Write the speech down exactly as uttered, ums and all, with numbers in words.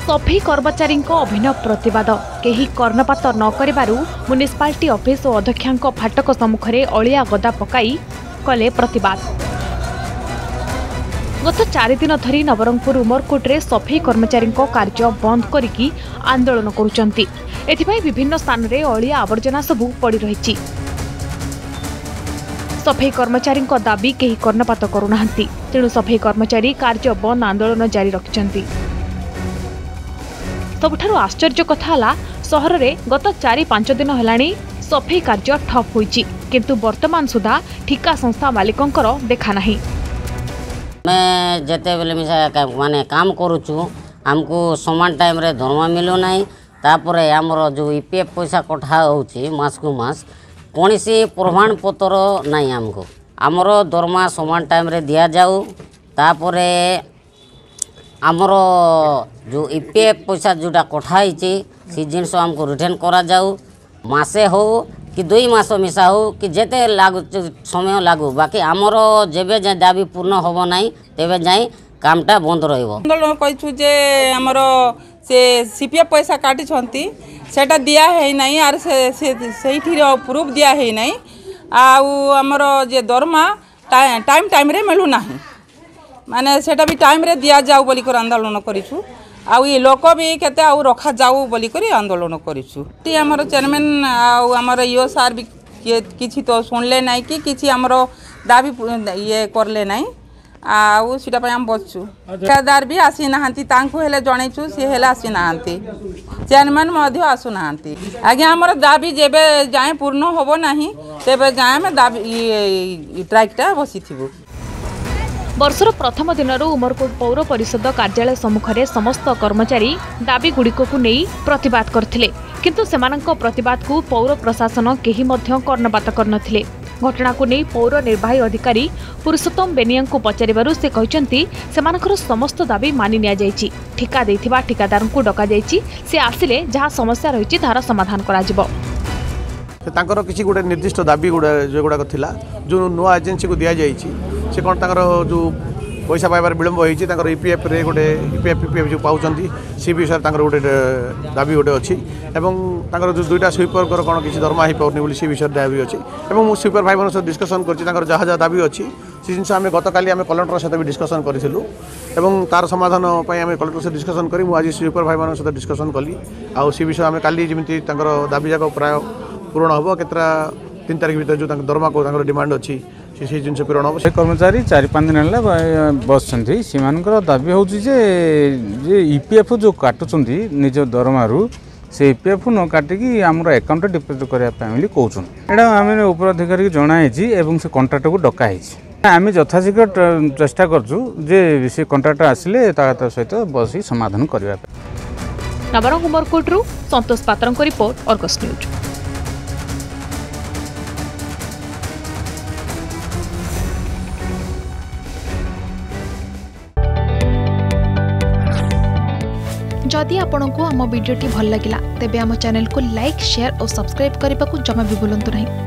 सफाई कर्मचारी अभिनव प्रतिवाद केही कर्णपात न करिबारु म्युनिसिपालिटी ऑफिस और अध्यक्षांक फाटक सम्मुखरे अलिया गदा पकाई कले प्रतिवाद। गत चार दिन धरी नवरंगपुर उमरकोटे सफाई कर्मचारी कार्य बंद करिकी आंदोलन करुचंती। एथिपाई विभिन्न स्थान रे अलिया आवर्जना सबू पड़ी रही। सफाई कर्मचारी दाबी केही कर्णपात करुनाहांती, तेणु सफाई कर्मचारी कार्य बंद आंदोलन जारी रखिछंती। सबुठारु आश्चर्य कथा हला सहर रे गत चार पांच दिन हेलाणी सफाई कार्य ठप होईची, किंतु वर्तमान सुधा ठिका संस्था मालिकंकर देखा नाही। मैं जेते बेले मिसा माने काम करूछु हमको समान टाइम रे दरमा मिलो नाही। तापरे हमर जो ईपीएफ पैसा कथा होउची मास को मास कोनसी प्रमाण पत्र नाही। हमको हमर दरमा समान टाइम रे दिया जाऊ। तापरे हमर जो ईपीएफ पैसा जोटा कथा होईची सी जिनस हमको रिटर्न करा जाऊ। मासे हो कि दुई मास मिसा हो कि जेते लागू समय लागू, बाकी आमर जेबे जाए दाबी पूर्ण होबो नाही तेबे जाए कामटा बंद रहिबो। आंदोलन कइछु जे हमर से सीपीएफ पैसा काटी छंती सेटा दिया है नहीं आर से सेठी प्रूफ दिया है नहीं। आउ हमर जे दरमा टाइम टाइम रे मिलू नाही, माने सेटा भी टाइम रे दिया जाऊ बोली कर आंदोलन करिछु। आउ ये लोक भी केते आउ रखा जाऊ बोली करी आंदोलन करिछु। ती हमर चेयरमैन आउ हमर ईओ सार भी किछि तो सुनले नाही कि किछि हमर दाबी ये करले नाही। आउ सीटा पे हम बच्चु ठेकेदार भी आसी नाहांती, तांको हेले जणैछु से हेले आसी नाहांती, चेयरमैन मध्य आसु नाहांती। आगे हमर दाबी जेबे जाए पूर्ण होबो नाही तेबे जाए में दाबी ये ट्रैकटा बसिथिबो। वर्षर प्रथम दिन उमरकोट पौर परिषद कार्यालय सम्मुखरे समस्त कर्मचारी दाबी गुड़िक नहीं प्रतिवाद करथिले, किंतु सेमानंक प्रतिवाद को पौर प्रशासन केही मध्य कर्णपात करनथिले। घटना को नहीं पौर निर्वाही अधिकारी पुरुषोत्तम बेनिया को पचारिबारु से कहचंती सेमानकर समस्त दाबी मानि निया जायछि। ठिका देथिबा ठिकादार को डका जायछि, से आसिले जहाँ समस्या रहिछि तार समाधान करा जिवो। तांकर किसी गोटे निर्दिष्ट दाबी गुड़ा जो गुड़ाक थिला जो नुआ एजेंसी को दिया जायछि से कौन तांकर जो पैसा पाइबार विलम्ब होईछि तांकर ईपीएफ रे गोटे ईपीएफ पीपीएफ जो पाउचंती सी विषय तांकर गोटे दाबी गोटे अछि एवं तांकर जो दुईटा स्वीपर कर कोन किसी दरमा ही पाउनी बोली सी विषय दाबी अछि एवं मु स्वीपर भाई मन से डिस्कशन करछि। तांकर जहा जहा दाबी अछि से जिनस आमे गतकाली आमे कलेक्टर सहित भी डिस्कशन करिथिलु एवं तार समाधान पई आमे कलेक्टर से डिस्कशन करी मु आज स्वीपर भाई मन से डिस्कशन कली। आ सी विषय आमे काली जेमिति तांकर दाबी जाक प्राय पूर्ण हम केतरा तीन तारीख भीतर जो दरमा को डिमांड अच्छी से जिन पूरण हम। कर्मचारी चार पाँच दिन है बस से दाबी हूँ जे ईपीएफ जो काटुंट निज दरमारू से ईपीएफ न काटिकी आमर एकाउंट डिपोजिट करने कहते यहाँ आम उपर अधिकारी जनाई से कंट्राक्ट को डकाई आम यथाशीघ्र चेष्टा करछु जे से कंट्राक्ट आसिले सहित बस समाधान करने। नवरंग उमरकोटरू संतोष पात्र रिपोर्ट अर्गस न्यूज। जदि आपंक आम भिडी भल लगा तेब आम चैनल को लाइक शेयर और सब्सक्राइब करने को जमा भी भूलु नहीं।